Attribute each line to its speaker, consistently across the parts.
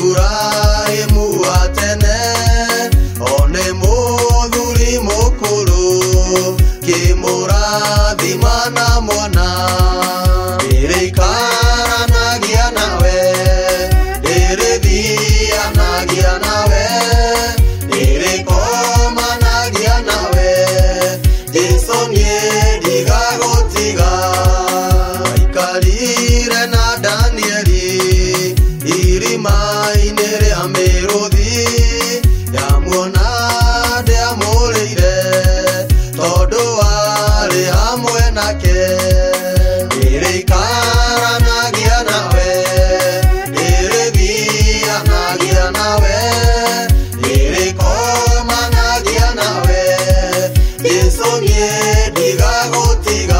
Speaker 1: Iburahĩmu wa tene one mũthuri mũkũrũ kĩmũrathima na mwana ndĩrĩikaranagia nawe ndĩrĩthianagia nawe ndĩrĩkomanagia nawe Jesũ niĩ ndigagũtiga aikarire na Danieli irima-inĩ rĩa mĩrũthi yamuona ndĩamũrĩire tondũ warĩ hamwe nake ndĩrĩikaranagia nawe ndĩrĩthianagia nawe ndĩrĩkomanagia nawe Jesũ niĩ ndigagũtiga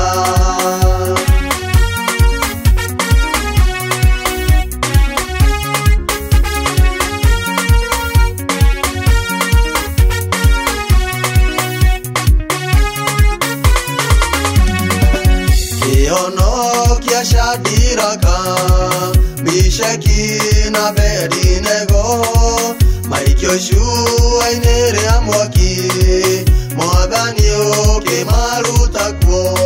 Speaker 1: Kĩhonokia Shadiraka, Meshaki na Abedinego maikio cua-inĩ rĩa mwaki Mwathani ũkĩmaruta kuo